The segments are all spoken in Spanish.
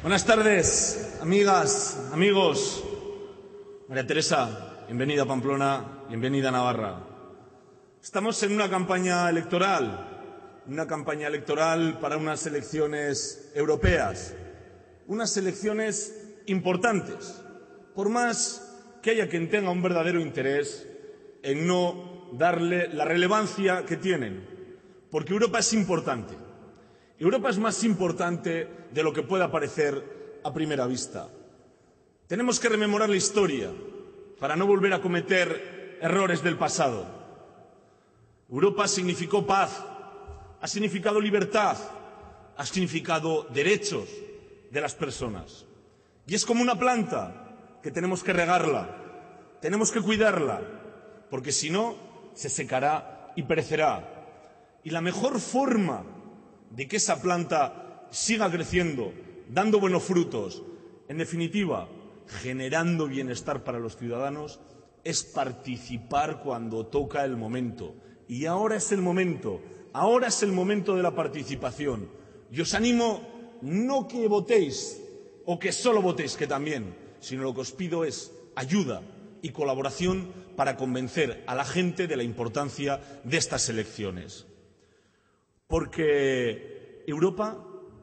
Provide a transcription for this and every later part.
Buenas tardes, amigas, amigos. María Teresa, bienvenida a Pamplona, bienvenida a Navarra. Estamos en una campaña electoral para unas elecciones europeas, unas elecciones importantes, por más que haya quien tenga un verdadero interés en no darle la relevancia que tienen, porque Europa es importante. Europa es más importante de lo que pueda parecer a primera vista. Tenemos que rememorar la historia para no volver a cometer errores del pasado. Europa significó paz, ha significado libertad, ha significado derechos de las personas. Y es como una planta que tenemos que regarla, tenemos que cuidarla, porque si no, se secará y perecerá. Y la mejor forma de que esa planta siga creciendo, dando buenos frutos, en definitiva, generando bienestar para los ciudadanos, es participar cuando toca el momento. Y ahora es el momento de la participación. Y os animo no que votéis o que solo votéis, que también, sino lo que os pido es ayuda y colaboración para convencer a la gente de la importancia de estas elecciones. Porque Europa,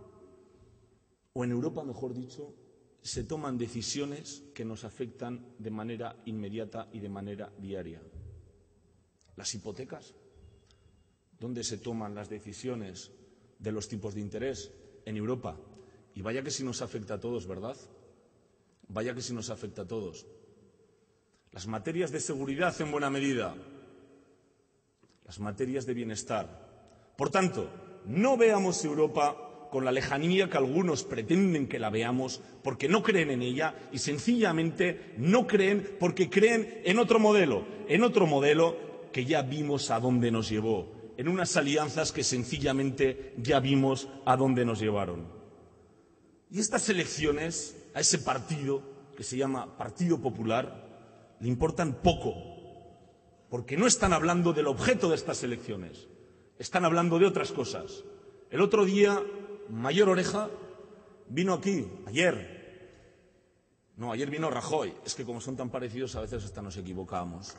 o en Europa mejor dicho, se toman decisiones que nos afectan de manera inmediata y de manera diaria. Las hipotecas, ¿dónde se toman las decisiones de los tipos de interés? En Europa. Y vaya que sí nos afecta a todos, ¿verdad? Vaya que sí nos afecta a todos. Las materias de seguridad en buena medida, las materias de bienestar. Por tanto, no veamos Europa con la lejanía que algunos pretenden que la veamos, porque no creen en ella y sencillamente no creen porque creen en otro modelo que ya vimos a dónde nos llevó, en unas alianzas que sencillamente ya vimos a dónde nos llevaron. Y estas elecciones, a ese partido que se llama Partido Popular, le importan poco, porque no están hablando del objeto de estas elecciones. Están hablando de otras cosas. El otro día, Mayor Oreja vino aquí, ayer vino Rajoy. Es que como son tan parecidos, a veces hasta nos equivocamos.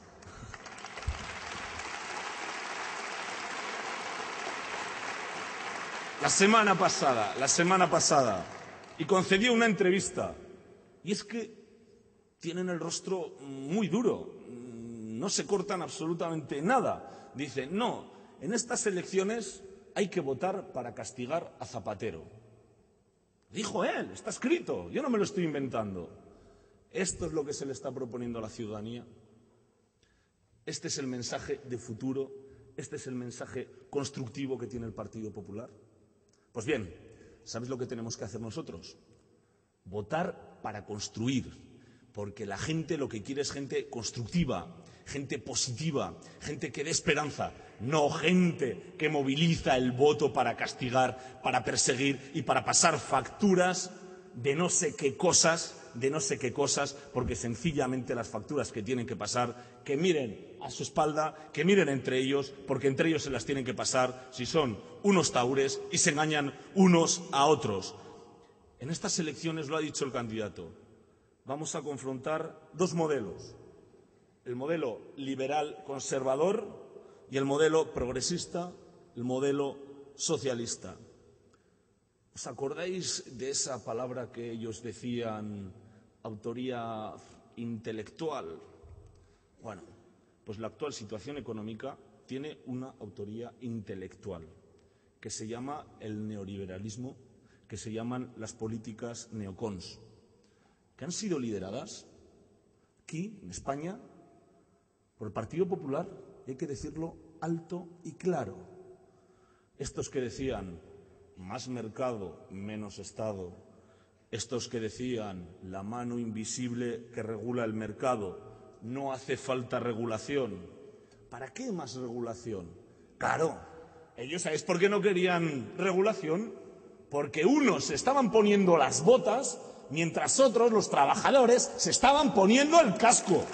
La semana pasada, y concedió una entrevista. Y es que tienen el rostro muy duro, no se cortan absolutamente nada. Dicen, no. En estas elecciones hay que votar para castigar a Zapatero. Dijo él, está escrito, yo no me lo estoy inventando. Esto es lo que se le está proponiendo a la ciudadanía. Este es el mensaje de futuro, este es el mensaje constructivo que tiene el Partido Popular. Pues bien, ¿sabéis lo que tenemos que hacer nosotros? Votar para construir, porque la gente lo que quiere es gente constructiva, gente positiva, gente que dé esperanza, no gente que moviliza el voto para castigar, para perseguir y para pasar facturas de no sé qué cosas, porque sencillamente las facturas que tienen que pasar, que miren a su espalda, que miren entre ellos, porque entre ellos se las tienen que pasar si son unos tahures y se engañan unos a otros. En estas elecciones, lo ha dicho el candidato, vamos a confrontar dos modelos. El modelo liberal conservador y el modelo progresista, el modelo socialista. ¿Os acordáis de esa palabra que ellos decían, autoría intelectual? Bueno, pues la actual situación económica tiene una autoría intelectual, que se llama el neoliberalismo, que se llaman las políticas neocons, que han sido lideradas aquí, en España, por el Partido Popular, y hay que decirlo alto y claro. Estos que decían más mercado, menos Estado, estos que decían la mano invisible que regula el mercado, no hace falta regulación. ¿Para qué más regulación? Claro, ellos, ¿sabéis por qué no querían regulación? Porque unos se estaban poniendo las botas, mientras otros, los trabajadores, se estaban poniendo el casco.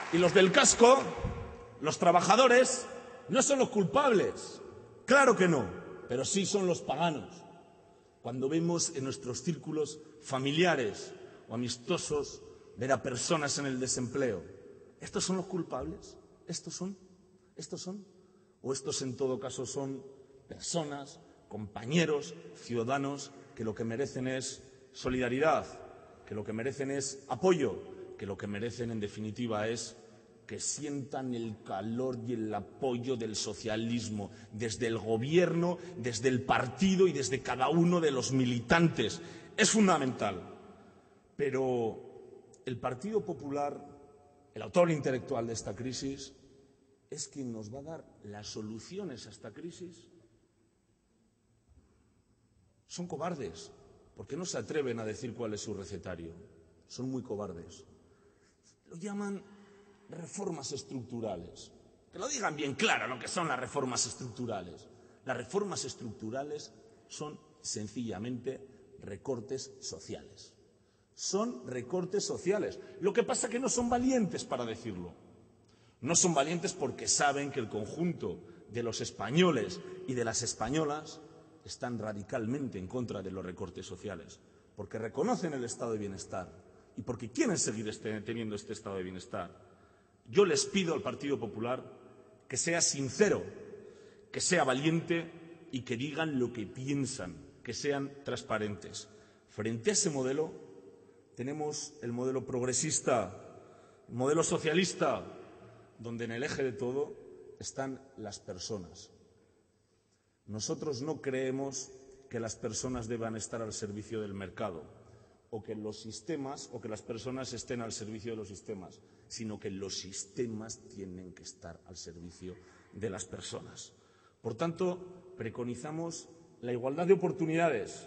Y los del casco, los trabajadores, no son los culpables. Claro que no, pero sí son los paganos. Cuando vemos en nuestros círculos familiares o amistosos ver a personas en el desempleo, ¿estos son los culpables? ¿Estos son? ¿O estos en todo caso son personas, compañeros, ciudadanos que lo que merecen es solidaridad, que lo que merecen es apoyo, que lo que merecen en definitiva es que sientan el calor y el apoyo del socialismo desde el gobierno, desde el partido y desde cada uno de los militantes? Es fundamental. Pero el Partido Popular, el autor intelectual de esta crisis, ¿es quien nos va a dar las soluciones a esta crisis? Son cobardes, porque no se atreven a decir cuál es su recetario. Son muy cobardes. Lo llaman reformas estructurales. Que lo digan bien claro lo que son las reformas estructurales. Las reformas estructurales son sencillamente recortes sociales. Son recortes sociales. Lo que pasa es que no son valientes para decirlo. No son valientes porque saben que el conjunto de los españoles y de las españolas están radicalmente en contra de los recortes sociales, porque reconocen el estado de bienestar y porque quieren seguir teniendo este estado de bienestar. Yo les pido al Partido Popular que sea sincero, que sea valiente y que digan lo que piensan, que sean transparentes. Frente a ese modelo tenemos el modelo progresista, el modelo socialista, donde en el eje de todo están las personas. Nosotros no creemos que las personas deban estar al servicio del mercado o que los sistemas o que las personas estén al servicio de los sistemas, sino que los sistemas tienen que estar al servicio de las personas. Por tanto, preconizamos la igualdad de oportunidades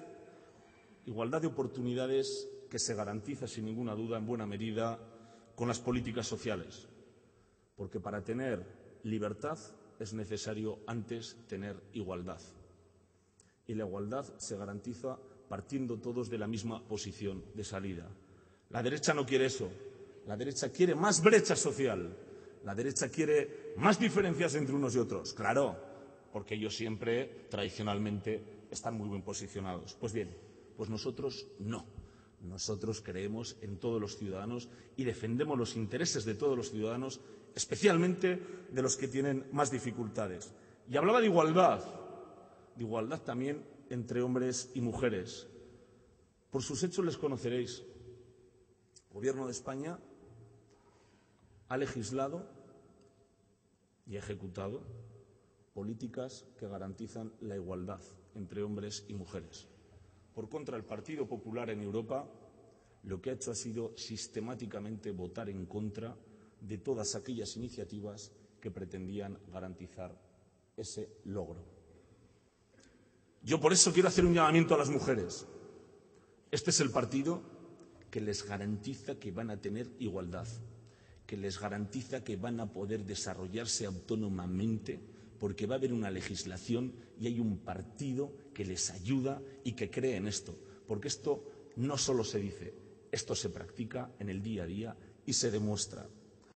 que se garantiza sin ninguna duda en buena medida con las políticas sociales, porque para tener libertad es necesario antes tener igualdad. Y la igualdad se garantiza partiendo todos de la misma posición de salida. La derecha no quiere eso. La derecha quiere más brecha social. La derecha quiere más diferencias entre unos y otros. Claro, porque ellos siempre, tradicionalmente, están muy bien posicionados. Pues bien, pues nosotros no. Nosotros creemos en todos los ciudadanos y defendemos los intereses de todos los ciudadanos, especialmente de los que tienen más dificultades. Y hablaba de igualdad también entre hombres y mujeres. Por sus hechos les conoceréis. El Gobierno de España ha legislado y ejecutado políticas que garantizan la igualdad entre hombres y mujeres. Por contra, el Partido Popular en Europa lo que ha hecho ha sido sistemáticamente votar en contra de todas aquellas iniciativas que pretendían garantizar ese logro. Yo por eso quiero hacer un llamamiento a las mujeres. Este es el partido que les garantiza que van a tener igualdad, que les garantiza que van a poder desarrollarse autónomamente, porque va a haber una legislación y hay un partido que les ayuda y que cree en esto, porque esto no solo se dice, esto se practica en el día a día y se demuestra.